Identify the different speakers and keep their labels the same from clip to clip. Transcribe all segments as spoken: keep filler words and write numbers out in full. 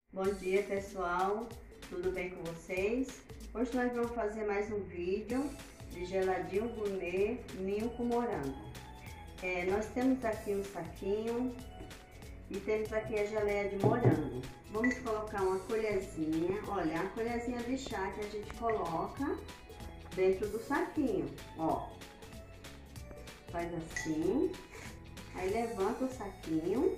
Speaker 1: Bom dia, pessoal, tudo bem com vocês? Hoje nós vamos fazer mais um vídeo de geladinho gourmet ninho com morango. É, nós temos aqui um saquinho e temos aqui a geleia de morango. Vamos colocar uma colherzinha, olha, a colherzinha de chá que a gente coloca dentro do saquinho, ó. Faz assim, aí levanta o saquinho,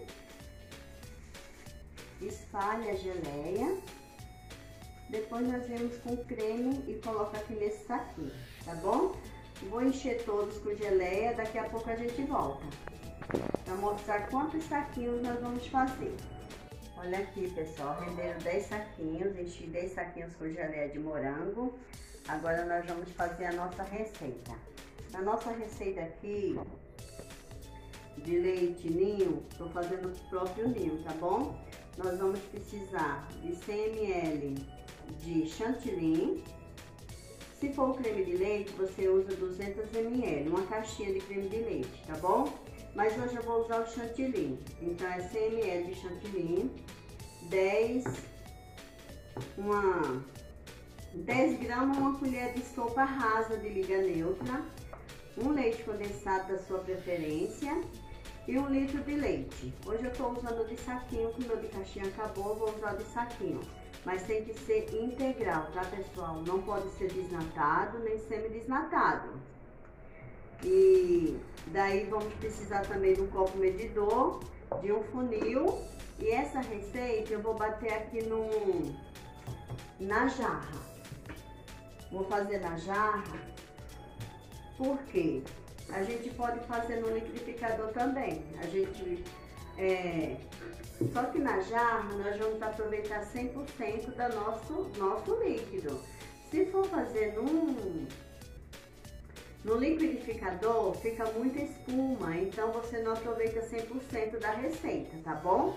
Speaker 1: espalha a geleia, depois nós vemos com creme e coloca aqui nesse saquinho, tá bom? Vou encher todos com geleia, daqui a pouco a gente volta para mostrar quantos saquinhos nós vamos fazer. Olha aqui, pessoal, renderam dez saquinhos, enchi dez saquinhos com geleia de morango. Agora nós vamos fazer a nossa receita. Na nossa receita aqui de leite ninho, estou fazendo o próprio ninho, tá bom? Nós vamos precisar de cem mililitros de chantilly. Se for o creme de leite, você usa duzentos mililitros, uma caixinha de creme de leite, tá bom? Mas hoje eu vou usar o chantilly. Então é cem mililitros de chantilly, dez, uma, dez gramas, uma colher de sopa rasa de liga neutra, um leite condensado da sua preferência e um litro de leite. Hoje eu estou usando de saquinho, que o meu de caixinha acabou, vou usar de saquinho. Mas tem que ser integral, tá, pessoal? Não pode ser desnatado, nem semi-desnatado. E daí vamos precisar também de um copo medidor, de um funil. E essa receita eu vou bater aqui no, na jarra. Vou fazer na jarra, porque a gente pode fazer no liquidificador também. A gente, é, só que na jarra nós vamos aproveitar cem por cento do nosso, nosso líquido. Se for fazer num, no liquidificador, fica muita espuma, então você não aproveita cem por cento da receita, tá bom?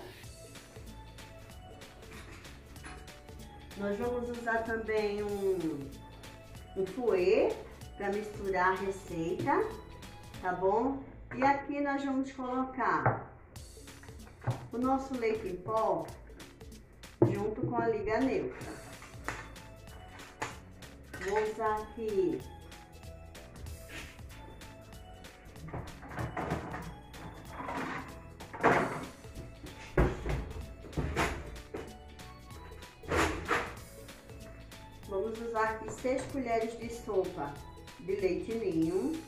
Speaker 1: Nós vamos usar também um, um fouet para misturar a receita, tá bom? E aqui nós vamos colocar o nosso leite em pó junto com a liga neutra. Vou usar aqui vamos usar aqui seis colheres de sopa de leite ninho.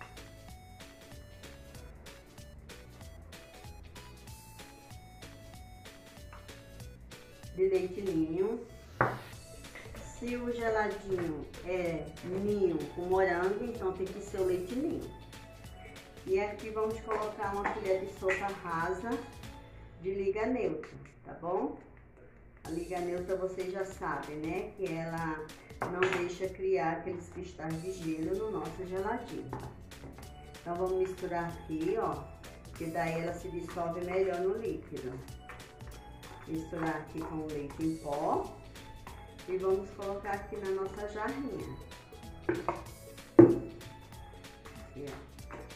Speaker 1: De leite ninho. Se o geladinho é ninho com morango, então tem que ser o leite ninho. E aqui vamos colocar uma colher de sopa rasa de liga neutra, tá bom? A liga neutra vocês já sabem, né? Que ela não deixa criar aqueles cristais de gelo no nosso geladinho. Então vamos misturar aqui, ó, porque daí ela se dissolve melhor no líquido. Misturar aqui com o leite em pó e vamos colocar aqui na nossa jarrinha. Aqui, ó.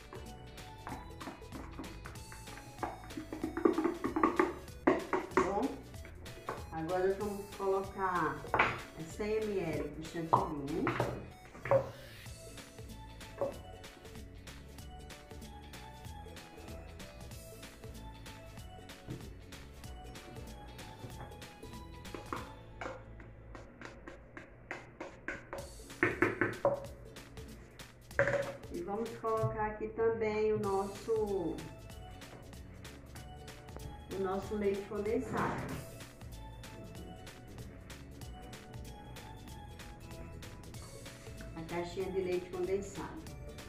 Speaker 1: Bom, agora vamos colocar cem mililitros de chantilly. E vamos colocar aqui também o nosso, o nosso leite condensado. A caixinha de leite condensado.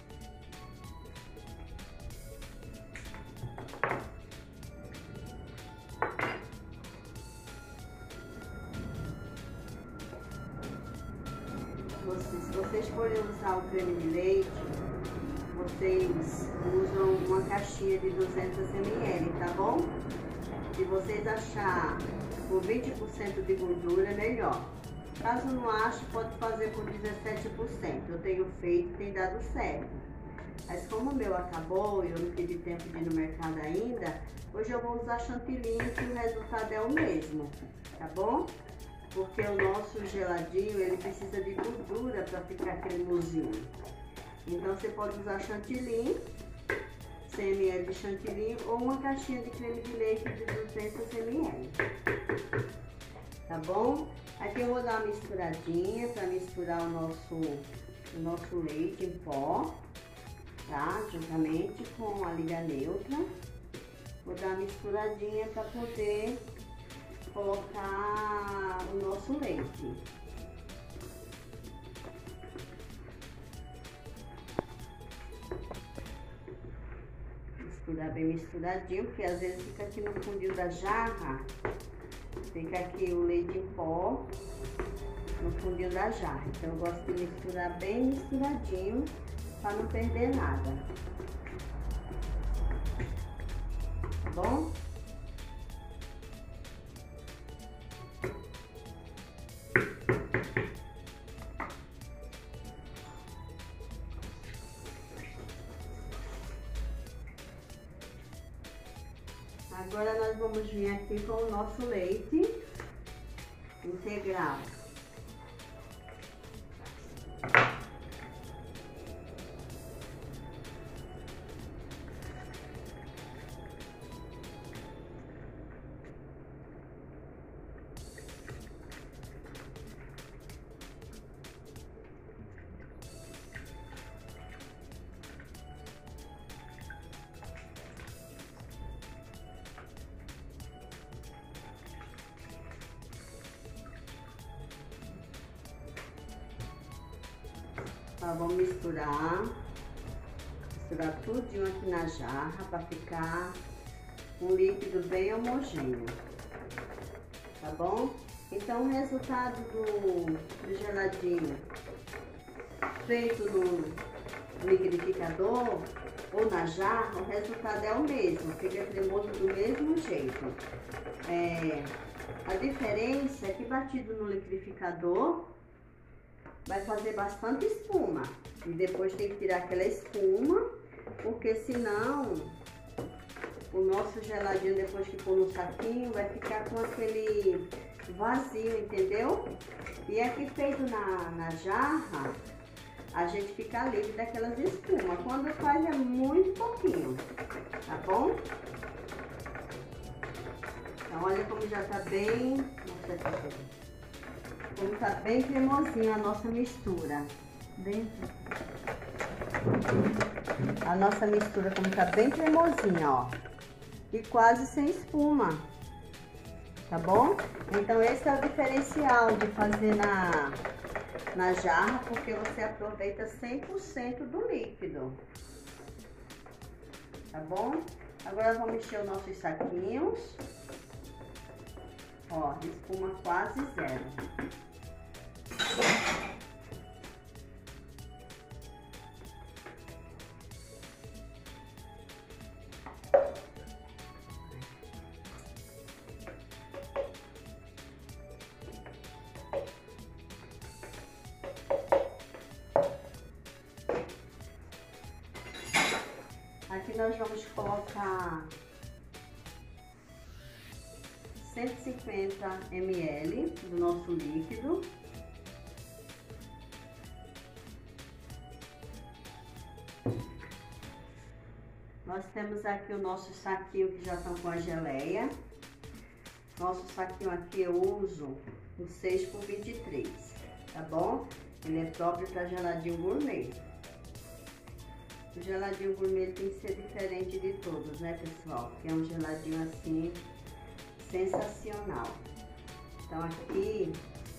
Speaker 1: Vocês, se vocês forem usar o creme de leite, vocês usam uma caixinha de duzentos mililitros, tá bom? Se vocês achar com vinte por cento de gordura, é melhor. Caso não ache, pode fazer com dezessete por cento. Eu tenho feito, tem dado certo. Mas como o meu acabou e eu não tive tempo de ir no mercado ainda, hoje eu vou usar chantilly, que o resultado é o mesmo, tá bom? Porque o nosso geladinho, ele precisa de gordura para ficar cremosinho. Então você pode usar chantilly, cem mililitros de chantilly ou uma caixinha de creme de leite de duzentos mililitros. Tá bom? Aqui eu vou dar uma misturadinha para misturar o nosso, o nosso leite em pó, tá? Juntamente com a liga neutra. Vou dar uma misturadinha para poder colocar o nosso leite. Misturar bem misturadinho, porque às vezes fica aqui no fundinho da jarra, fica aqui o leite em pó no fundinho da jarra. Então eu gosto de misturar bem misturadinho para não perder nada. Tá bom? Agora nós vamos vir aqui com o nosso leite integral. Tá, vamos misturar, misturar tudinho aqui na jarra para ficar um líquido bem homogêneo, tá bom? Então o resultado do, do geladinho feito no liquidificador ou na jarra, o resultado é o mesmo, fica cremoso do mesmo jeito. É, a diferença é que batido no liquidificador vai fazer bastante espuma e depois tem que tirar aquela espuma, porque senão o nosso geladinho, depois que for no saquinho, vai ficar com aquele vazio, entendeu? E aqui feito na, na jarra, a gente fica livre daquelas espumas. Quando faz é muito pouquinho, tá bom? Então olha como já tá bem... Nossa, aqui. Como tá bem cremosinha a nossa mistura. Bem... A nossa mistura como tá bem cremosinha, ó. E quase sem espuma. Tá bom? Então esse é o diferencial de fazer na, na jarra, porque você aproveita cem por cento do líquido. Tá bom? Agora vamos encher os nossos saquinhos. Ó, espuma quase zero. Aqui nós vamos colocar cento e cinquenta mililitros do nosso líquido. Nós temos aqui o nosso saquinho que já estão com a geleia. Nosso saquinho aqui eu uso o seis por vinte e três, tá bom? Ele é próprio para geladinho gourmet. O geladinho gourmet tem que ser diferente de todos, né, pessoal? Que é um geladinho assim, sensacional. Então aqui,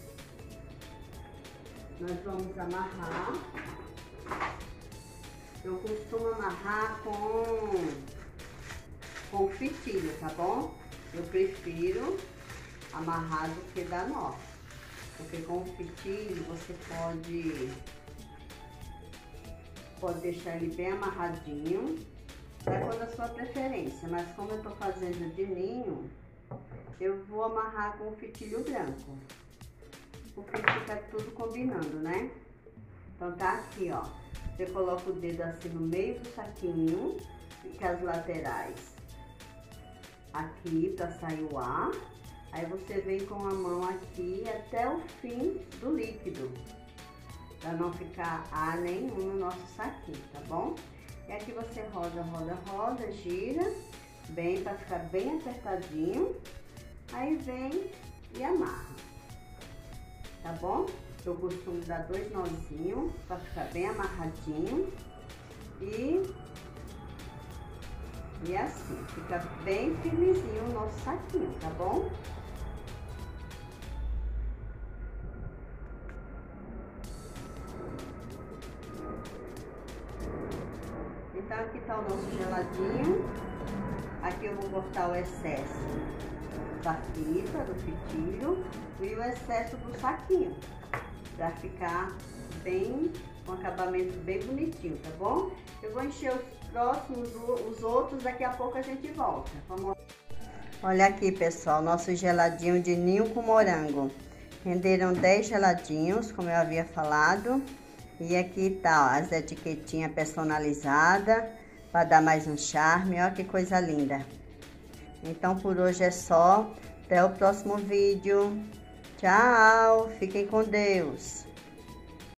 Speaker 1: nós vamos amarrar. Eu costumo amarrar com, com fitilho, tá bom? Eu prefiro amarrar do que dar nó. Porque com o fitilho você pode, pode deixar ele bem amarradinho. Vai com a sua preferência, mas como eu tô fazendo de ninho, eu vou amarrar com o fitilho branco. Porque fica tudo combinando, né? Então tá aqui, ó. Você coloca o dedo assim no meio do saquinho, fica as laterais aqui para sair o ar. Aí você vem com a mão aqui até o fim do líquido, para não ficar ar nenhum no nosso saquinho, tá bom? E aqui você roda, roda, roda, gira bem para ficar bem apertadinho. Aí vem e amarra, tá bom? Eu costumo dar dois nozinhos para ficar bem amarradinho e e assim fica bem firmezinho o nosso saquinho, tá bom? Então aqui tá o nosso geladinho. Aqui eu vou cortar o excesso da fita, do fitilho e o excesso do saquinho, para ficar bem, com um acabamento bem bonitinho, tá bom? Eu vou encher os próximos, os outros, daqui a pouco a gente volta. Vamos... Olha aqui, pessoal, nosso geladinho de ninho com morango. Renderam dez geladinhos, como eu havia falado. E aqui tá, ó, as etiquetinhas personalizadas, para dar mais um charme. Olha que coisa linda. Então, por hoje é só. Até o próximo vídeo. Tchau, fiquem com Deus.